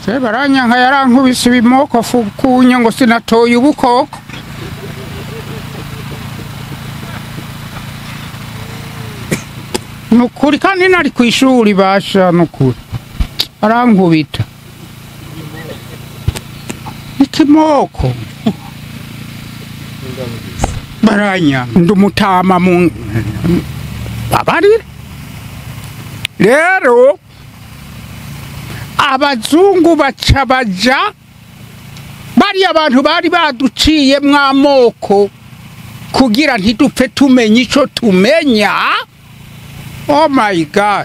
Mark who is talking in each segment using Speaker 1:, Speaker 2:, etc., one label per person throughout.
Speaker 1: se baranyanka yarankubise ibimoko fukunye ngo sinatoye ubukoko nukuri kandi nari kwishuri basha nukuri arankubita ikimoko baranya ndumutama mu babarire rero abazungu baca baja bari abantu bari baduciye mwamoko kugira ntidupfe tumenye ico tumenya. Oh my God.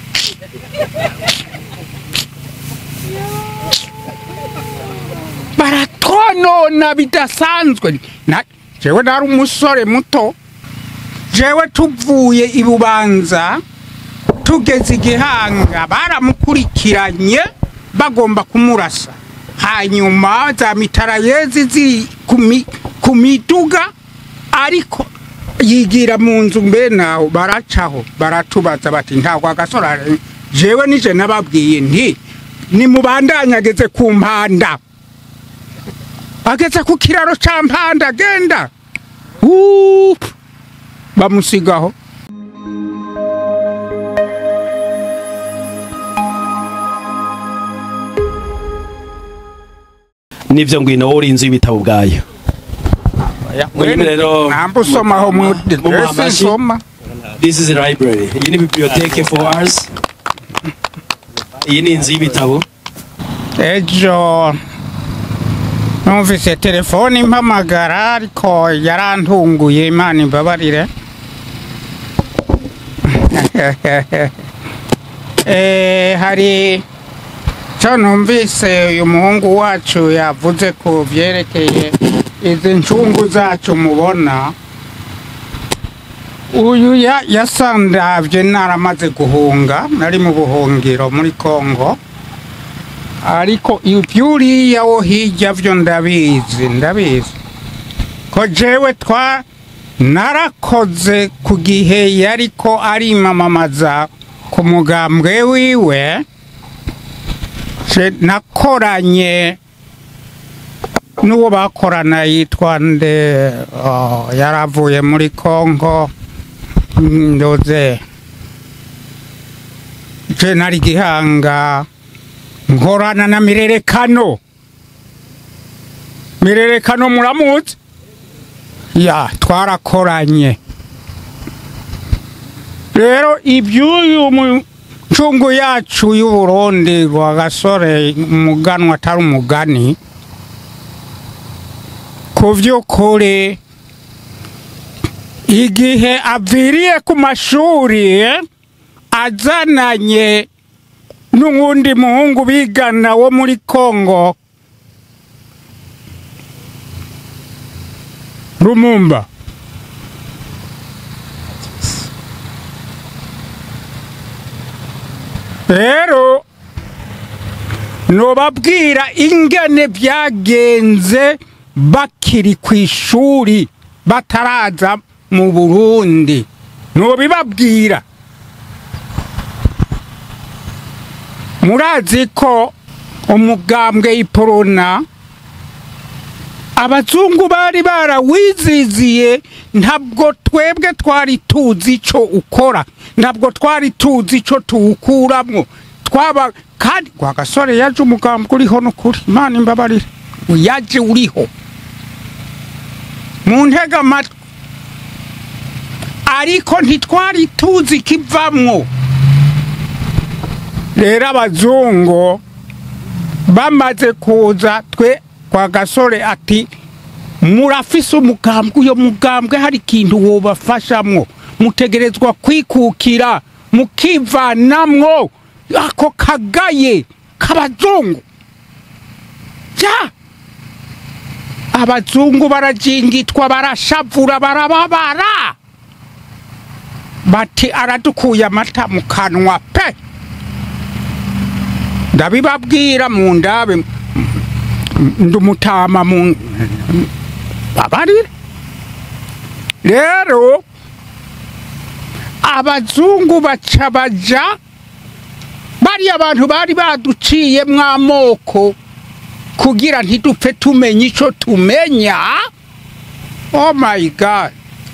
Speaker 1: Baratonona bidasanzwe. Jewe nari umusore muto. Jewe tuvuye ibubanza tugeze igihanga baramukurikiranye bagomba kumurasa. Hanyuma za mitarayezi zi kumiduga ariko yigira mu nzu mbe naho baracaho baratubaza bati ntabwo agasora jewe nije nababwiye nti ni mubandanyageze ku mpanda ageze ku kiraro ca mpanda genda bamusigaho.
Speaker 2: Nivyo ngwino uri inzu y'ibitabo bwayo This is a library. Iyi ni bibliothèque for ours. Iyi ni inzu y'ibitabo.
Speaker 1: Ejo numvise telefone impamagara ariko yarantunguye Imana imbabarire. Hari cyo numvise uyu muhungu wacu yavuze ko vyerekeye izi ncungu zacu mubona. Uyu yasandavye naramaze guhunga nari mu buhungiro muri Kongo ariko ivyuriya wo hirya vyo ndabizi ko jewe narakoze ku gihe yariko ari mamamaza ku mugambwe wiwe nakoranye n'uwo bakorana yitwa nde yaravuye muri Kongo ndoze je nari gihanga nkorana na mirerekano muramutse ya twarakoranye rero ibyuyu ncungu yacu y'Uburundi Rwagasore umuganwa atari umugani kuvyukuri igihe aviriye ku mashuri azananye n'uwundi muhungu bigana wo muri Kongo Rumumba rero nobabwira ingene byagenze bakiri kwishuri bataraza mu Burundi nobibabwira. Murazi ko umugambwe iporona abazungu bari barawiziziye ntabwo twebwe twari tuzi ico ukora ntabwo twari tuzi ico tuwukuramwo twaba kandi Rwagasore yaje umugambwe uriho n'ukuri Imana imbabarire yaje uriho mu ntega amatwi ariko ntitwari tuzi kivamwo. Rero abazungu bamaze kuza twe Rwagasore ati murafise umugambwe uyo mugambwe hari ikintu wobafashamwo mutegerezwa kwikukira mukivanamwo ako kagaye k'abazungu ja abazungu barajingitwa barashavura barababara bati aradukuye amata mu kanwa pe ndabibabwira mu ndabe ndumutama mu babarire. Rero abazungu baca baja bari abantu bari baduciye mwamoko kugira ntidupfe tumenye ico tumenya. Oh my God.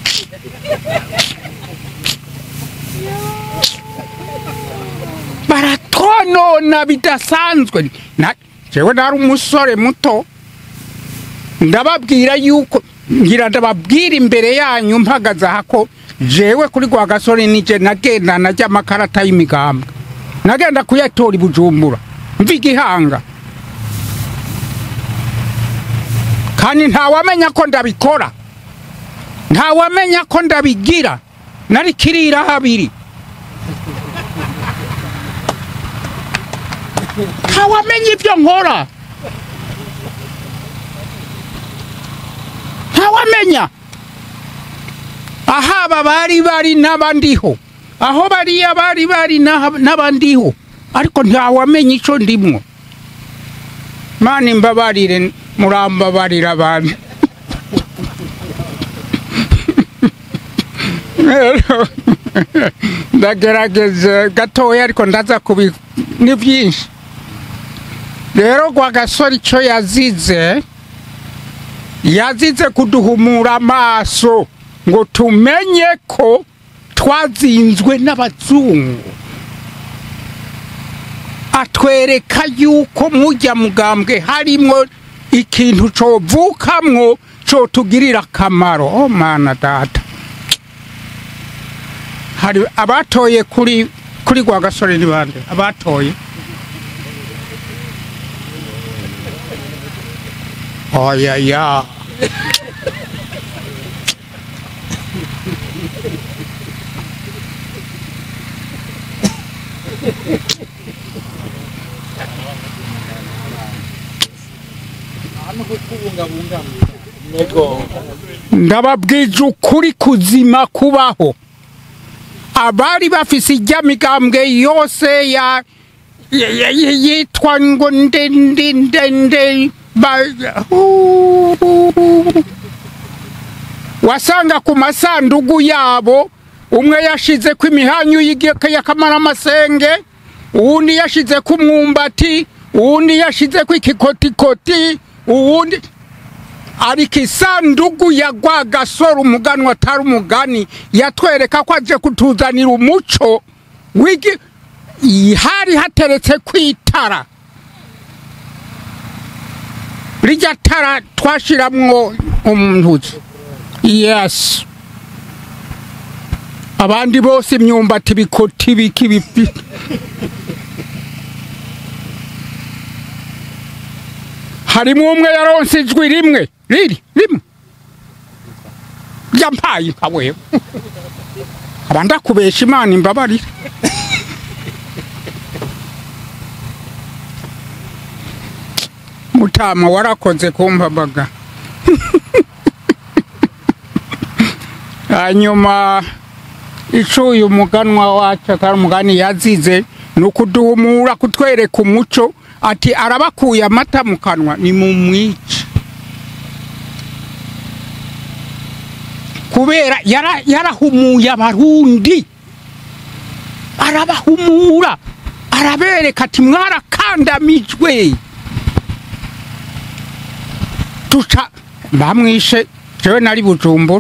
Speaker 1: Baratonona bidasanzwe. Jewe nari umusore muto, ndababwira yuko ngira ndababwira imbere yanyu mpagaza hako jewe kuri Rwagasore nije nagenda najya amakarata y'imigambwe, nagenda kuyatora i Bujumbura mvigihanga, kandi ntawamenya ko ndabikora, ntawamenya ko ndabigira, nari kirira habiri, ntawamenya ibyo nkora, ntawamenya. Ahaba bari n'abandiho, aho bariya bari n'abandiho, ariko ntawamenya ico ndimwo. Mani mbabarire, murambabarira abantu. Ndagerageza gatoya ariko ndaza kubi ni byinshi. Rero Rwagasore ico yazize kuduhumura amaso ngo tumenye ko twazinzwe n'abazungu, atwereka yuko mujya mugambwe harimo ikintu covukamwo co tugirira akamaro. Oh mana data, hari abatoye kuri Rwagasore ni bande abatoye? Oh ya ndababwije ukuri kuzima kubaho. Abari bafise ijya migambwe yose yitwa ngo ndende wasanga ku masandugu yabo umwe yashize ku imihanyu y'akamara amasenge, uwundi yashize ku mwumbati, uwundi yashize ku ikikotikoti, uwundi ariko isandugu ya Rwagasore umuganwa atari umugani yatwereka ko aje kutuzanira umuco hari hateretse kwitara. Rijya tara twashiramwo umuntu. Yes. Abandi bose imyumbati bikoti bikibipi. Harimo umwe yaronse ijwi rimwe, rimwe. Yampaye nkawe. Abanda kubesha Imana imbabarira. Mutama warakoze kumpabaga. Hanyuma icuye umuganwa wacu atari umugani yazize nukuduhumura kutwereka umuco ati arabakuye amata mu kanwa ni mu mwica, kubera yarahumuye abarundi, arabahumura arabereka ati mwarakandamijwe. Tuca bamwishe jewe nari Bujumbura,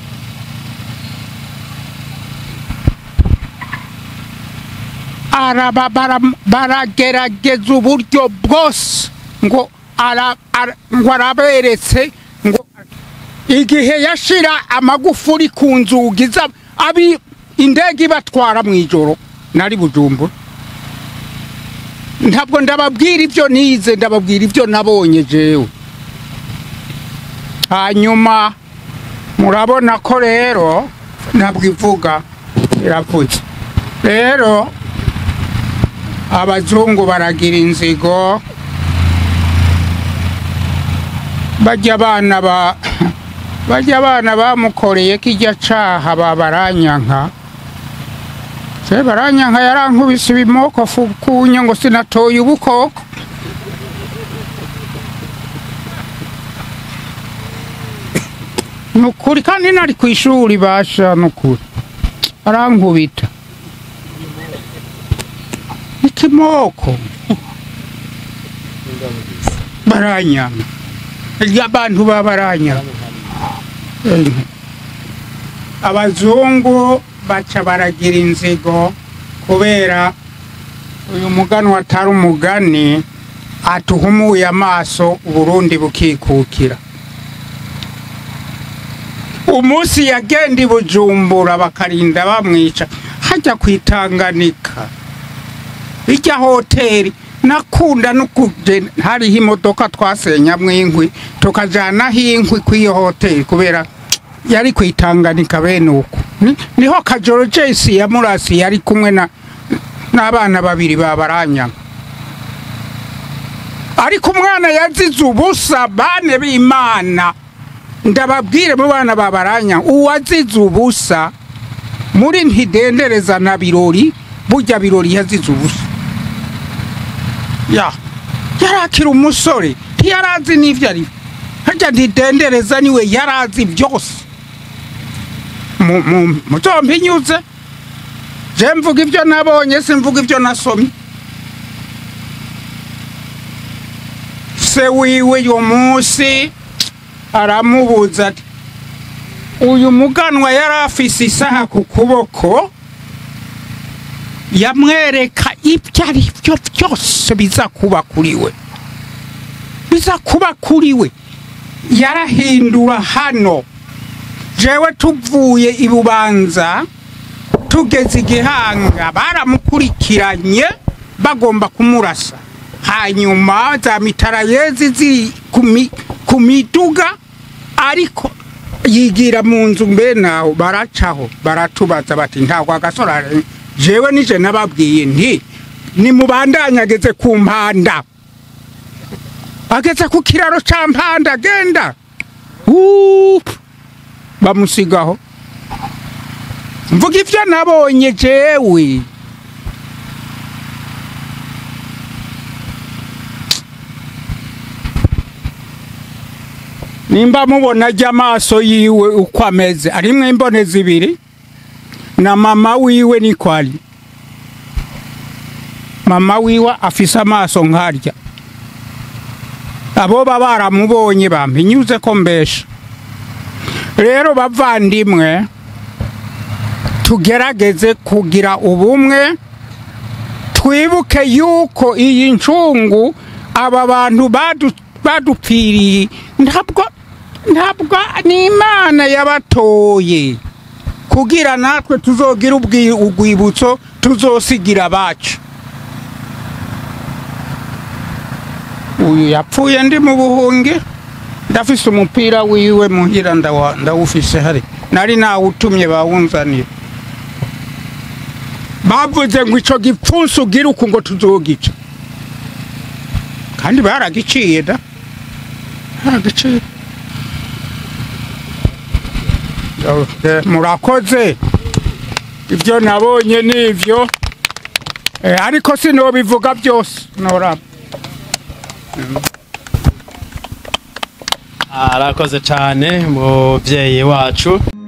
Speaker 1: baragerageza uburyo bwose ngo araberetse ngo igihe yashira amagufuri ku nzugi abi indege batwara mu ijoro nari Bujumbura. Ntabwo ndababwira ibyo nize, ndababwira ibyo nabonye jewe. Hanyuma murabona ko rero ntabwo ivuga iravuze. Rero abazungu baragira inzigo, bajya abana bamukoreye kijya caha babaranyanka. Se baranyanka yarankubise ibimoko fukunya ngo sinatoye ubukoko. Nukuri kandi nari kwishuri basha nukuri. Arankubita. Ikimoko baranyama abantu babaranyama abazungu baca baragira inzigo kubera uyu mugani watari umugani atuhumuye amaso Burundi bukikukira umunsi yagenda Bujumbura bakarinda bamwica hajya kwitanganika ijya hoteli nakunda nukugenda hariho imodoka twasenyamwe inkwi tukajana hinkwi kwiyo hoteli kubera yari kwitanganika bene uko niho Kajoro Jesse ya Murasi yari kumwe n'abana babiri babaranya ariko umwana yazize ubusa bane b'Imana ndababwire mu bana babaranya uwazize ubusa muri ntidendereza na birori burya birori yazize ubusa yarakira umusore ntiyarazi n'ivyo ari harya ntidendereza niwe yarazi byose mutombi nyuze je mvuga ivyo nabonye simvuga ivyo nasomye se wiwe yo munsi aramubuza ati uyu muganwa yarafise isaha ku kuboko yamwereka ibyo ari byo byose biza kuba kuri we yarahindura hano jewe tuvuye ibubanza tugeze igihanga baramukurikiranye bagomba kumurasa hanyuma za mitarayezi ku miduga ariko yigira mu nzu mbe naho baracaho baratubaza bati ntabwo agasora jewe nije nababwiye nti ni mubandanya ageze ku mpanda ageze ku kiraro ca mpanda genda bamusigaho mvuga ivyo nabonye jewe nimba mubona amaso yiwe uko ameze arimwe imbonezi ibiri na mama wiwe ni kwali mama wiwe afise amaso nkarya abo baramubonye bampinyuze ko mbesha rero bavandimwe tugerageze kugira ubumwe twibuke yuko iyi ncungu aba bantu badupfiriye ntabwo ni Imana yabatoye kugira natwe tuzogira ubwibutso tuzosigira abacu uyu yapfuye ndi mu buhunge ndafise umupira wiwe muhira ndawufise hari nari nawutumye bawunzanira bavuze ngo ico gipfunsu gira uko ngo tuzogica kandi baragiciye da baragiciye murakoze ibyo nabonye nivyo ariko sinobivuga byose nora
Speaker 2: arakoze cyane muvyeyi wacu